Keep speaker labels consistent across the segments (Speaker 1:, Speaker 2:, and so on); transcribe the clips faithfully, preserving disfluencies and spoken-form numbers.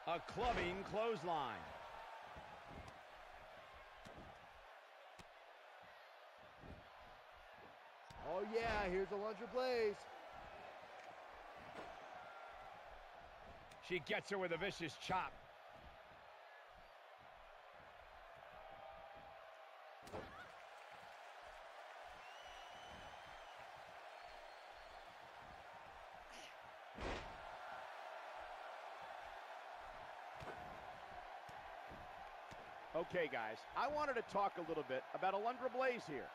Speaker 1: A clubbing clothesline.
Speaker 2: Oh yeah, here's a lunge blaze.
Speaker 1: She gets her with a vicious chop. Okay, guys, I wanted to talk a little bit about Alundra Blaze here.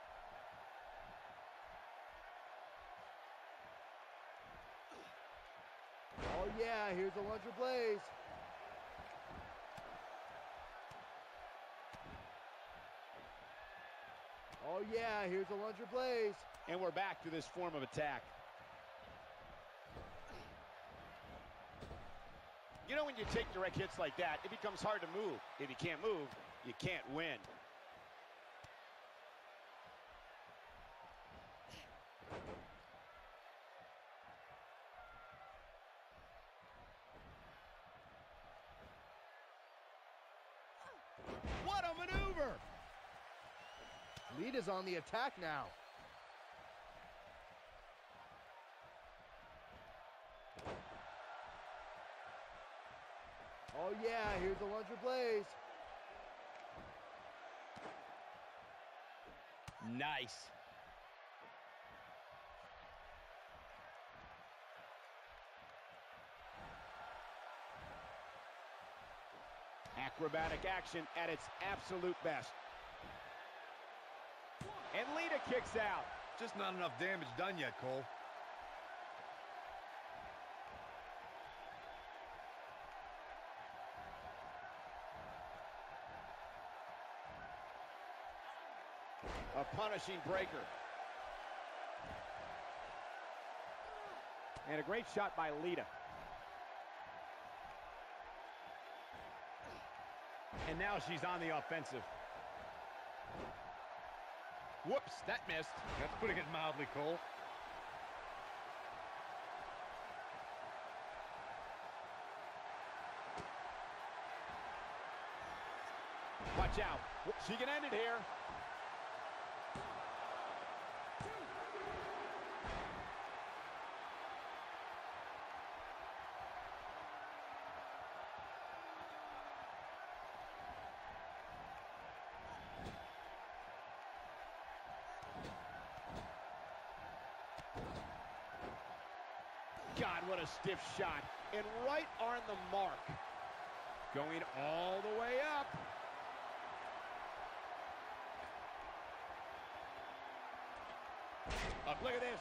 Speaker 2: Oh yeah, here's a lunge blaze. Oh yeah, here's a lunge blaze.
Speaker 1: And we're back to this form of attack. You know, when you take direct hits like that, it becomes hard to move. If you can't move, you can't win. What a maneuver!
Speaker 2: Lita's on the attack now. Oh yeah, here's a lunge blaze.
Speaker 1: Nice. Acrobatic action at its absolute best. And Lita kicks out.
Speaker 3: Just not enough damage done yet, Cole.
Speaker 1: A punishing breaker. And a great shot by Lita. And now she's on the offensive. Whoops, that missed.
Speaker 3: That's putting it mildly, Cole.
Speaker 1: Watch out. She can end it here. God, what a stiff shot. And right on the mark. Going all the way up. Up, look at this.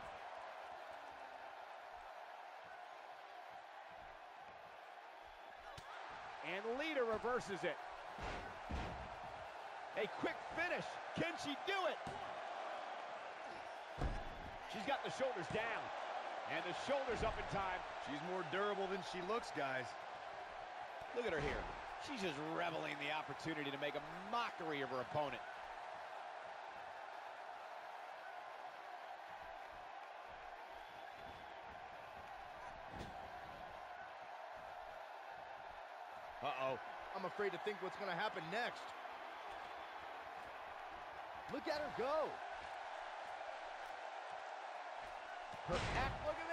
Speaker 1: And Lita reverses it. A quick finish. Can she do it? She's got the shoulders down. And the shoulders up in time.
Speaker 3: She's more durable than she looks, guys.
Speaker 1: Look at her here. She's just reveling in the opportunity to make a mockery of her opponent. Uh-oh.
Speaker 2: I'm afraid to think what's going to happen next. Look at her go. Her act, look at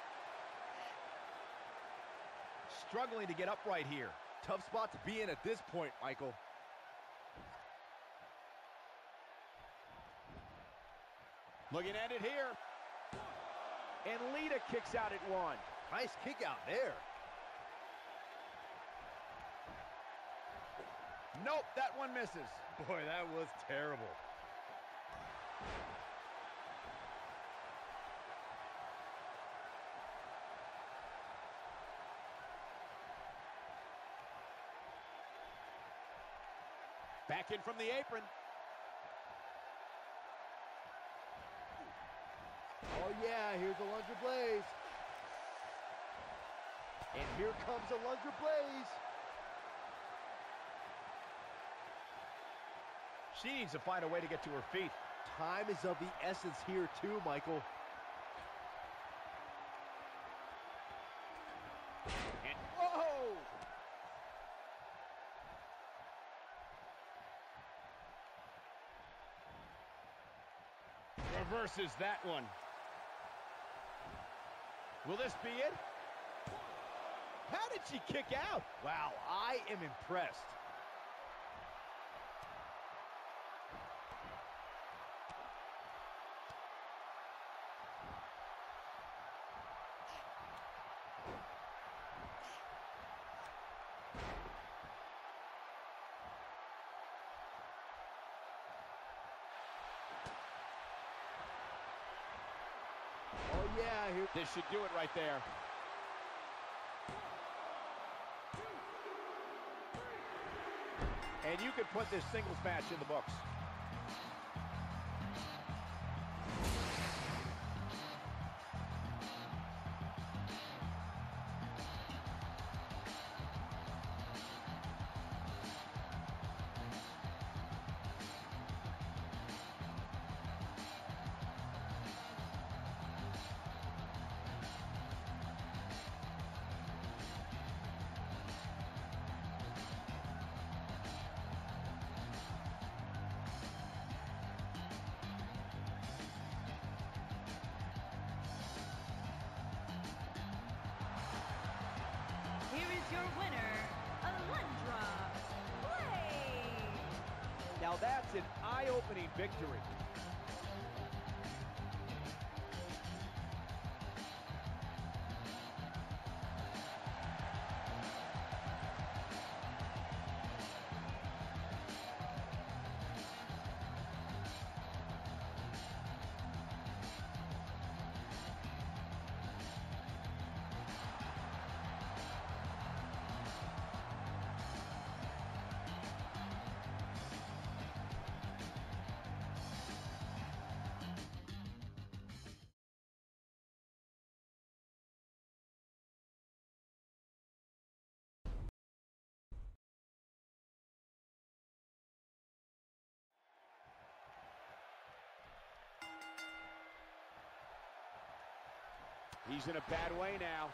Speaker 2: this.
Speaker 1: Struggling to get upright here.
Speaker 2: Tough spot to be in at this point, Michael.
Speaker 1: Looking at it here. And Lita kicks out at one.
Speaker 2: Nice kick out there.
Speaker 1: Nope, that one misses.
Speaker 3: Boy, that was terrible.
Speaker 1: Back in from the apron.
Speaker 2: Oh yeah, here's a lunge blaze. And here comes a lunge blaze.
Speaker 1: She needs to find a way to get to her feet.
Speaker 2: Time is of the essence here too, Michael.
Speaker 1: And whoa!
Speaker 3: reverses that one.
Speaker 1: Will this be it? How did she kick out?
Speaker 2: Wow, I am impressed. Oh, yeah, here.
Speaker 1: This should do it right there. And you could put this singles match in the books.
Speaker 4: Here is your winner, Alundra Blaze.
Speaker 1: Now that's an eye-opening victory. He's in a bad way now.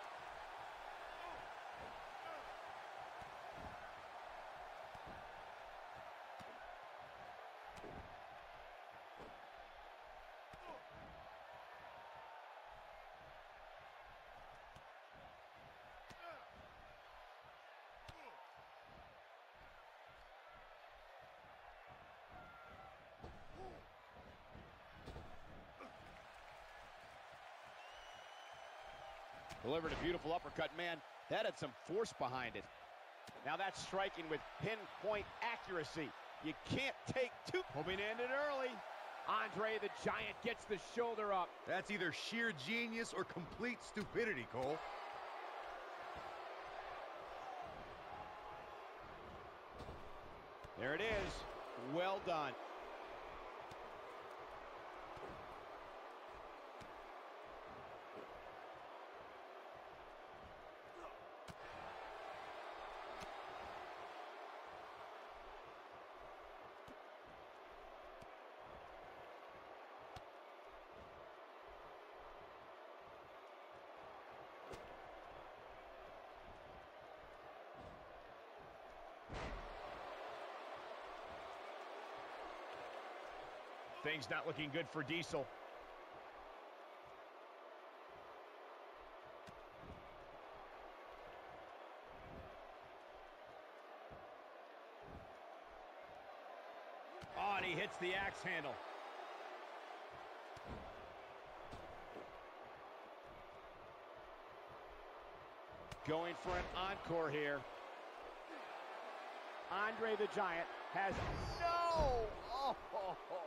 Speaker 1: Delivered a beautiful uppercut, man. That had some force behind it. Now that's striking with pinpoint accuracy. You can't take two. Hoping to end it early. Andre the Giant gets the shoulder up.
Speaker 3: That's either sheer genius or complete stupidity, Cole.
Speaker 1: There it is. Well done.
Speaker 3: Things not looking good for Diesel. Oh, and he hits the axe handle.
Speaker 1: Going for an encore here. Andre the Giant has no. Oh, oh, oh.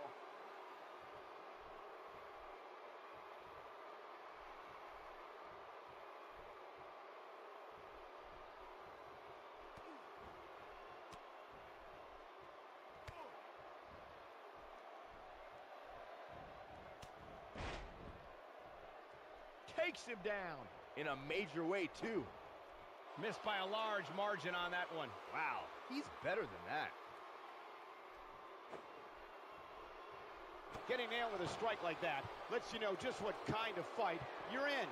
Speaker 2: Takes him down in a major way, too.
Speaker 3: Missed by a large margin on that one.
Speaker 2: Wow, he's better than that.
Speaker 1: Getting nailed with a strike like that lets you know just what kind of fight you're in.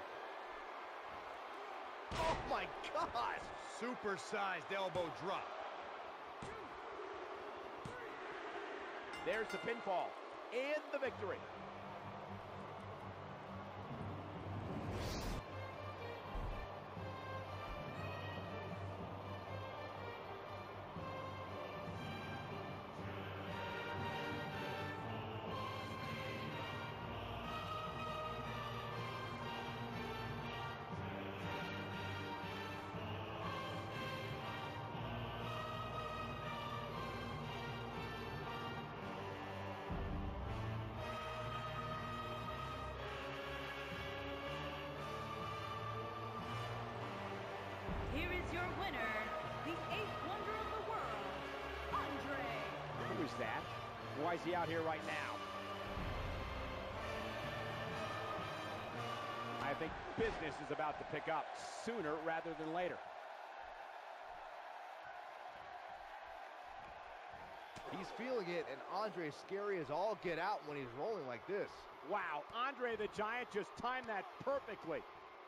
Speaker 2: Oh, my God.
Speaker 3: Super-sized elbow drop.
Speaker 1: There's the pinfall and the victory. use that. Why is he out here right now? I think business is about to pick up sooner rather than later.
Speaker 2: He's feeling it, and Andre scary as all get out when he's rolling like this.
Speaker 1: Wow, Andre the Giant just timed that perfectly.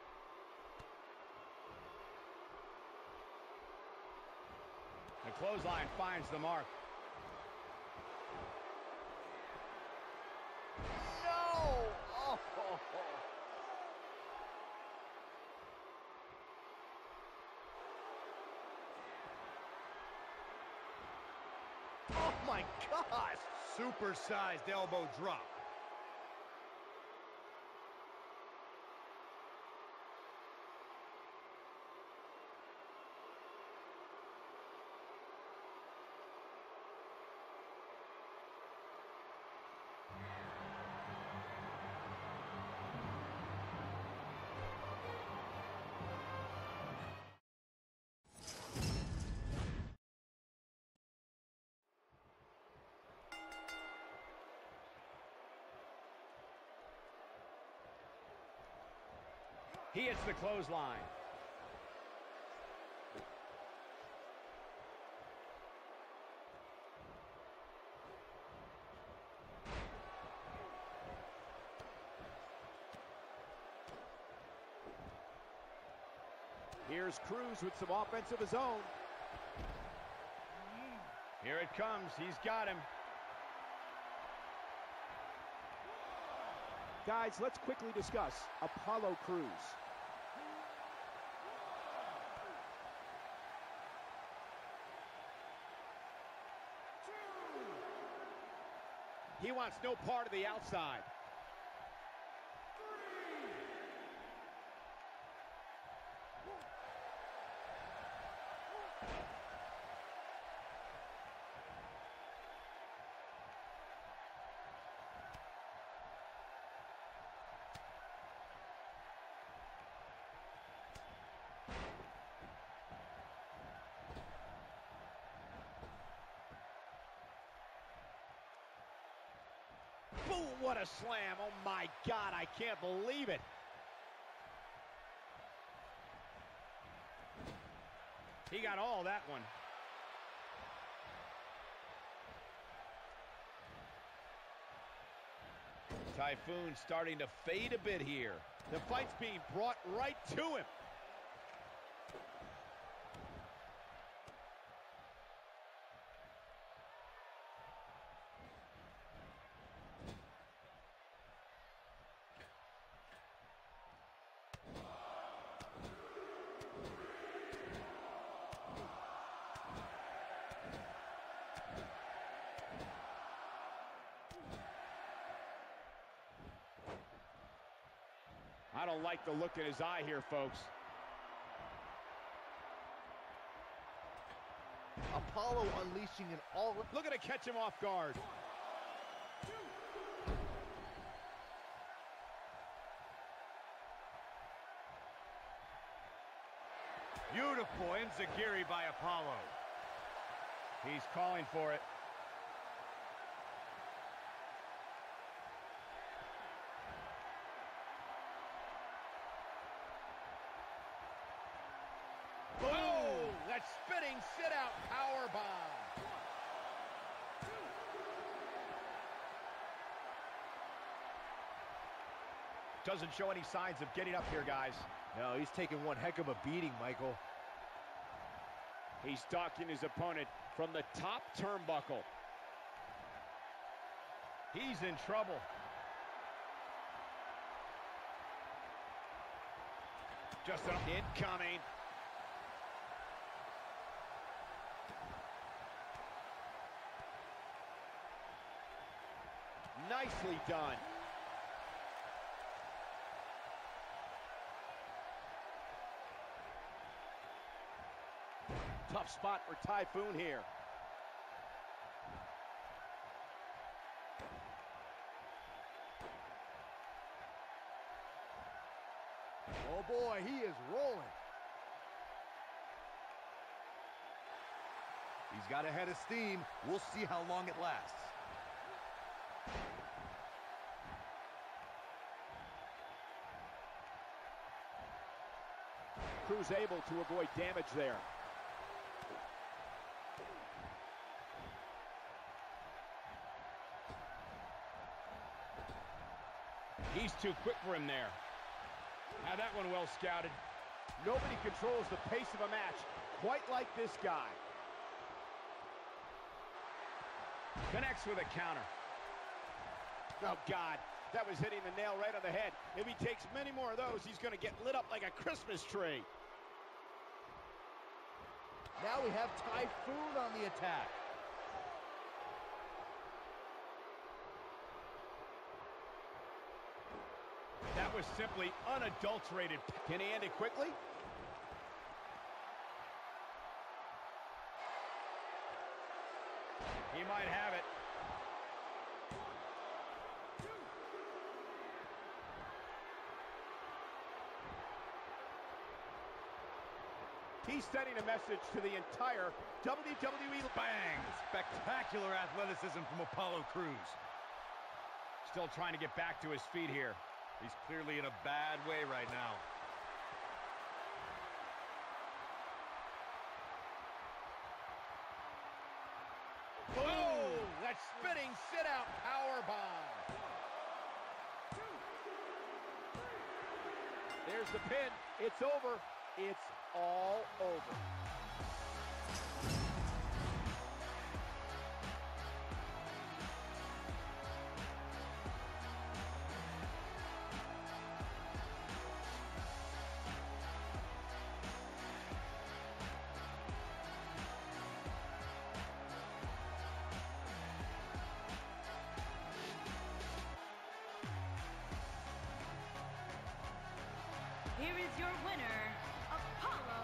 Speaker 3: The clothesline finds the mark.
Speaker 2: No! Oh! Oh my gosh!
Speaker 3: Supersized elbow drop. He hits the clothesline.
Speaker 1: Here's Cruz with some offense of his own.
Speaker 3: Here it comes. He's got him.
Speaker 1: Guys, let's quickly discuss Apollo Crews. He wants no part of the outside. Boom, what a slam. Oh my God, I can't believe it.
Speaker 3: He got all that one. Typhoon starting to fade a bit here.
Speaker 1: The fight's being brought right to him. I don't like the look in his eye here, folks.
Speaker 2: Apollo unleashing an all...
Speaker 1: Looking to catch him off guard.
Speaker 3: Beautiful enziguri by Apollo. He's calling for it.
Speaker 1: Oh, that spinning sit-out power bomb.
Speaker 3: Doesn't show any signs of getting up here, guys.
Speaker 2: No, he's taking one heck of a beating, Michael.
Speaker 1: He's stalking his opponent from the top turnbuckle.
Speaker 3: He's in trouble.
Speaker 1: Just an incoming. Nicely done. Tough spot for Typhoon here.
Speaker 2: Oh boy, he is rolling.
Speaker 3: He's got a head of steam. We'll see how long it lasts.
Speaker 1: Cruz able to avoid damage there.
Speaker 5: He's too quick for him there. Had that one well scouted.
Speaker 1: Nobody controls the pace of a match quite like this guy.
Speaker 5: Connects with a counter.
Speaker 1: Oh, God. That was hitting the nail right on the head. If he takes many more of those, he's going to get lit up like a Christmas tree.
Speaker 2: Now we have Typhoon on the attack.
Speaker 5: That was simply unadulterated.
Speaker 1: Can he end it quickly?
Speaker 5: He might have it.
Speaker 1: He's sending a message to the entire W W E.
Speaker 3: Bang! Spectacular athleticism from Apollo Crews.
Speaker 5: Still trying to get back to his feet here.
Speaker 3: He's clearly in a bad way right now.
Speaker 1: Oh, that spinning sit-out power bomb. There's the pin. It's over. It's all over.
Speaker 4: Here is your winner, Apollo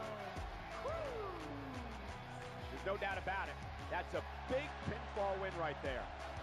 Speaker 4: Crews.
Speaker 1: There's no doubt about it. That's a big pinfall win right there.